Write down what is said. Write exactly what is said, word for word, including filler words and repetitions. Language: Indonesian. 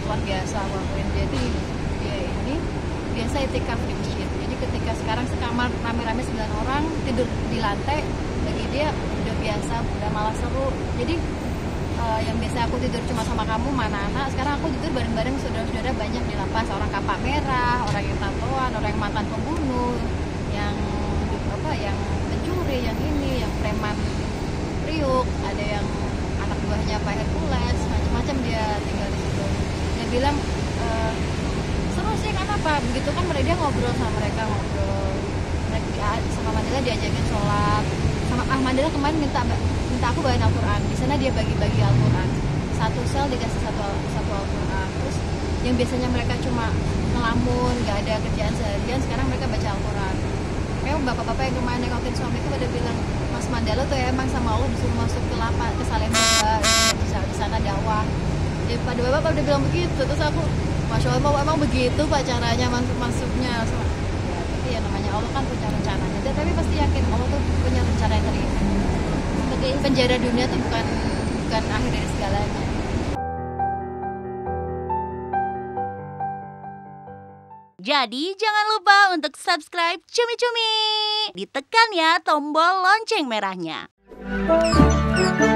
luar biasa. Waktu jadi dia ini biasa itikaf di masjid. Jadi ketika sekarang sekamar rame-rame sembilan orang tidur di lantai, bagi dia udah biasa, udah malah seru. Jadi uh, yang biasa aku tidur cuma sama kamu, mana anak, sekarang aku tidur bareng-bareng saudara-saudara banyak di lapas. Orang kapak merah, orang yang tatoan, orang yang mantan pembunuh, yang apa, yang pencuri, yang ini, yang preman Priuk, ada yang anak buahnya Pak Hercules, macam-macam dia tinggal di situ. Dia bilang e, seru sih, kenapa? Begitu kan mereka ngobrol sama mereka, ngobrol mereka sama Mandela, diajakin sholat. Sama ah Mandela kemarin minta minta aku bawain Al-Quran. Di sana dia bagi-bagi Al-Quran. Satu sel dikasih satu satu Al-Quran. Terus yang biasanya mereka cuma ngelamun, nggak ada kerjaan seharian, sekarang mereka baca Al-Quran. Kayak bapak-bapak yang kemarin nengokin suamiku pada bilang, Mas Mandela tuh ya emang sama Allah disuruh masuk ke lapas, ke Salemba, di sana dakwah. Ya, pada bapak udah bilang begitu, terus aku, masya Allah, emang begitu pak caranya masuk-masuknya. So, ya, tapi ya namanya Allah kan punya rencananya. Dan, tapi pasti yakin Allah tuh punya rencana yang terindah. Sebagai penjara dunia tuh bukan bukan akhir dari segalanya. Jadi jangan lupa untuk subscribe Cumi Cumi. Ditekan ya tombol lonceng merahnya.